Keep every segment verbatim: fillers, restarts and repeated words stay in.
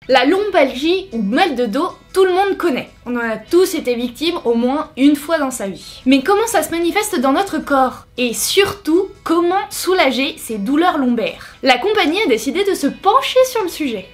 La lombalgie ou mal de dos, tout le monde connaît. On en a tous été victimes au moins une fois dans sa vie. Mais comment ça se manifeste dans notre corps? Et surtout, comment soulager ces douleurs lombaires? La compagnie a décidé de se pencher sur le sujet.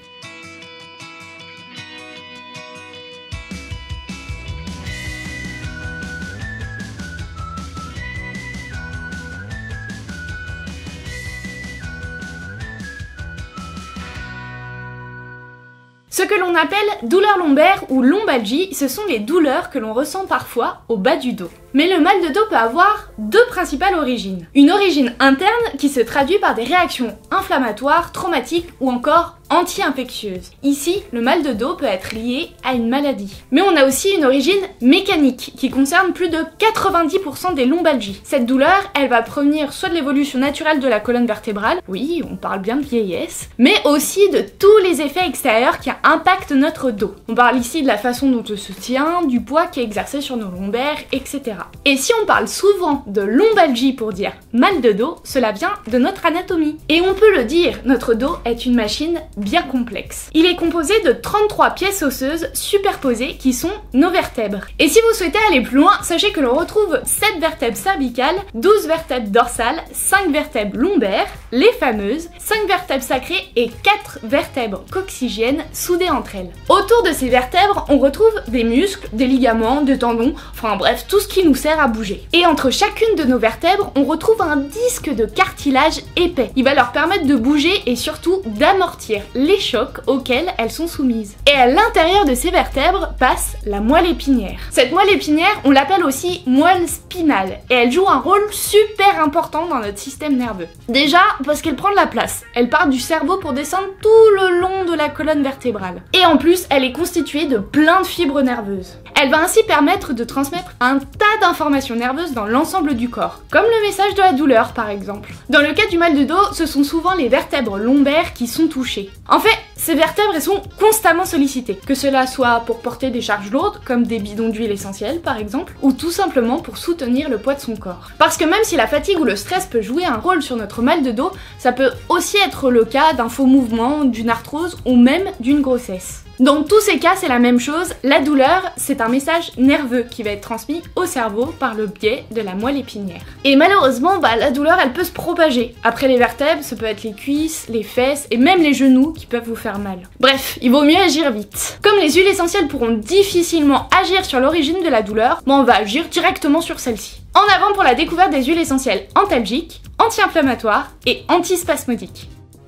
Ce que l'on appelle douleur lombaire ou lombalgie, ce sont les douleurs que l'on ressent parfois au bas du dos. Mais le mal de dos peut avoir deux principales origines. Une origine interne qui se traduit par des réactions inflammatoires, traumatiques ou encore anti-infectieuses. Ici, le mal de dos peut être lié à une maladie. Mais on a aussi une origine mécanique qui concerne plus de quatre-vingt-dix pour cent des lombalgies. Cette douleur, elle va provenir soit de l'évolution naturelle de la colonne vertébrale, oui, on parle bien de vieillesse, mais aussi de tous les effets extérieurs qui impactent notre dos. On parle ici de la façon dont on se tient, du poids qui est exercé sur nos lombaires, et cetera. Et si on parle souvent de lombalgie pour dire mal de dos, cela vient de notre anatomie. Et on peut le dire, notre dos est une machine bien complexe. Il est composé de trente-trois pièces osseuses superposées qui sont nos vertèbres. Et si vous souhaitez aller plus loin, sachez que l'on retrouve sept vertèbres cervicales, douze vertèbres dorsales, cinq vertèbres lombaires, les fameuses, cinq vertèbres sacrées et quatre vertèbres coccygiennes soudées entre elles. Autour de ces vertèbres, on retrouve des muscles, des ligaments, des tendons, enfin bref, tout ce qui nous sert à bouger. Et entre chacune de nos vertèbres, on retrouve un disque de cartilage épais. Il va leur permettre de bouger et surtout d'amortir les chocs auxquels elles sont soumises. Et à l'intérieur de ces vertèbres passe la moelle épinière. Cette moelle épinière, on l'appelle aussi moelle spinale et elle joue un rôle super important dans notre système nerveux. Déjà parce qu'elle prend de la place. Elle part du cerveau pour descendre tout le long de la colonne vertébrale. Et en plus, elle est constituée de plein de fibres nerveuses. Elle va ainsi permettre de transmettre un tas d'informations nerveuses dans l'ensemble du corps, comme le message de la douleur par exemple. Dans le cas du mal de dos, ce sont souvent les vertèbres lombaires qui sont touchées. En fait, ces vertèbres elles sont constamment sollicitées, que cela soit pour porter des charges lourdes, comme des bidons d'huile essentielle par exemple, ou tout simplement pour soutenir le poids de son corps. Parce que même si la fatigue ou le stress peut jouer un rôle sur notre mal de dos, ça peut aussi être le cas d'un faux mouvement, d'une arthrose ou même d'une grossesse. Dans tous ces cas, c'est la même chose, la douleur, c'est un message nerveux qui va être transmis au cerveau par le biais de la moelle épinière. Et malheureusement, bah, la douleur, elle peut se propager. Après les vertèbres, ça peut être les cuisses, les fesses et même les genoux qui peuvent vous faire mal. Bref, il vaut mieux agir vite. Comme les huiles essentielles pourront difficilement agir sur l'origine de la douleur, bon, on va agir directement sur celle-ci. En avant pour la découverte des huiles essentielles antalgiques, anti-inflammatoires et antispasmodiques.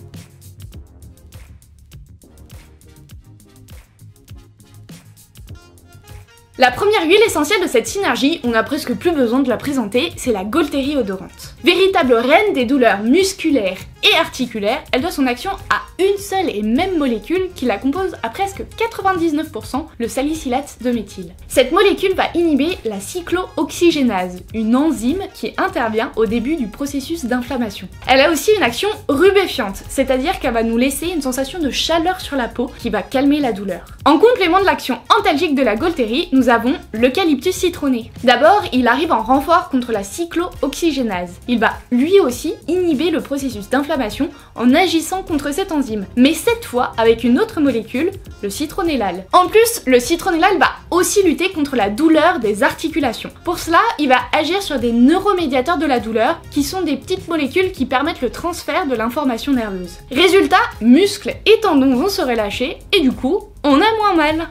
La première huile essentielle de cette synergie, on n'a presque plus besoin de la présenter, c'est la Gaultérie odorante. Véritable reine des douleurs musculaires et articulaires, elle doit son action à une seule et même molécule qui la compose à presque quatre-vingt-dix-neuf pour cent, le salicylate de méthyle. Cette molécule va inhiber la cyclooxygénase, une enzyme qui intervient au début du processus d'inflammation. Elle a aussi une action rubéfiante, c'est-à-dire qu'elle va nous laisser une sensation de chaleur sur la peau qui va calmer la douleur. En complément de l'action antalgique de la Gaultérie, nous avons l'eucalyptus citronné. D'abord, il arrive en renfort contre la cyclooxygénase. Il va lui aussi inhiber le processus d'inflammation en agissant contre cette enzyme, mais cette fois avec une autre molécule, le citronellal. En plus, le citronellal va aussi lutter contre la douleur des articulations. Pour cela, il va agir sur des neuromédiateurs de la douleur, qui sont des petites molécules qui permettent le transfert de l'information nerveuse. Résultat, muscles et tendons vont se relâcher et du coup, on a moins mal.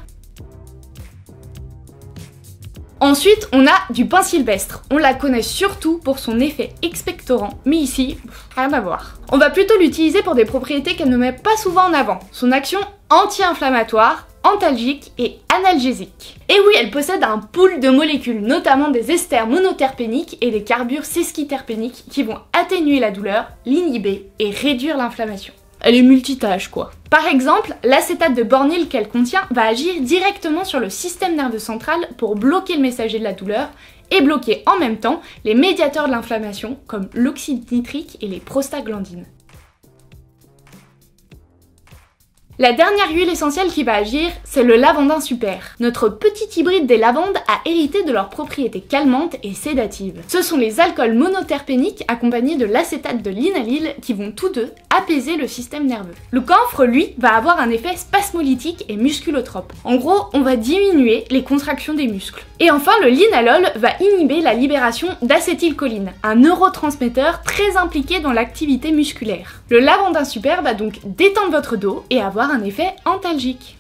Ensuite, on a du pin sylvestre. On la connaît surtout pour son effet expectorant, mais ici, rien à voir. On va plutôt l'utiliser pour des propriétés qu'elle ne met pas souvent en avant. Son action anti-inflammatoire, antalgique et analgésique. Et oui, elle possède un pool de molécules, notamment des esters monoterpéniques et des carbures sesquiterpéniques qui vont atténuer la douleur, l'inhiber et réduire l'inflammation. Elle est multitâche quoi. Par exemple, l'acétate de bornyl qu'elle contient va agir directement sur le système nerveux central pour bloquer le messager de la douleur et bloquer en même temps les médiateurs de l'inflammation comme l'oxyde nitrique et les prostaglandines. La dernière huile essentielle qui va agir, c'est le lavandin super. Notre petit hybride des lavandes a hérité de leurs propriétés calmantes et sédatives. Ce sont les alcools monoterpéniques accompagnés de l'acétate de linalyle qui vont tous deux apaiser le système nerveux. Le camphre, lui, va avoir un effet spasmolytique et musculotrope. En gros, on va diminuer les contractions des muscles. Et enfin, le linalol va inhiber la libération d'acétylcholine, un neurotransmetteur très impliqué dans l'activité musculaire. Le lavandin super va donc détendre votre dos et avoir un effet antalgique.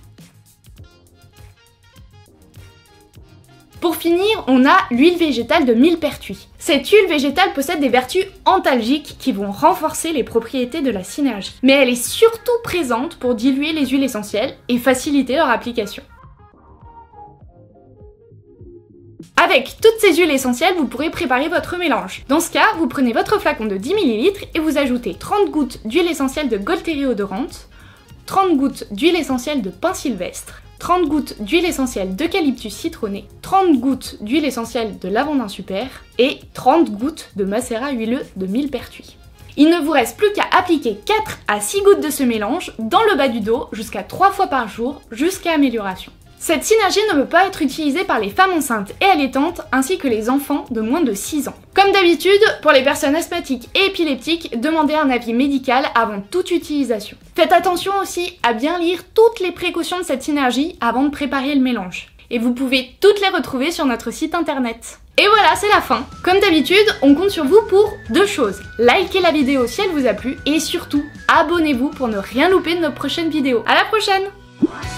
Pour finir, on a l'huile végétale de millepertuis. Cette huile végétale possède des vertus antalgiques qui vont renforcer les propriétés de la synergie. Mais elle est surtout présente pour diluer les huiles essentielles et faciliter leur application. Avec toutes ces huiles essentielles, vous pourrez préparer votre mélange. Dans ce cas, vous prenez votre flacon de dix millilitres et vous ajoutez trente gouttes d'huile essentielle de Gaultérie odorante, trente gouttes d'huile essentielle de pin sylvestre, trente gouttes d'huile essentielle d'eucalyptus citronné, trente gouttes d'huile essentielle de lavandin super et trente gouttes de macérat huileux de millepertuis. Il ne vous reste plus qu'à appliquer quatre à six gouttes de ce mélange dans le bas du dos jusqu'à trois fois par jour jusqu'à amélioration. Cette synergie ne peut pas être utilisée par les femmes enceintes et allaitantes ainsi que les enfants de moins de six ans. Comme d'habitude, pour les personnes asthmatiques et épileptiques, demandez un avis médical avant toute utilisation. Faites attention aussi à bien lire toutes les précautions de cette synergie avant de préparer le mélange. Et vous pouvez toutes les retrouver sur notre site internet. Et voilà, c'est la fin. Comme d'habitude, on compte sur vous pour deux choses. Likez la vidéo si elle vous a plu et surtout, abonnez-vous pour ne rien louper de nos prochaines vidéos. À la prochaine!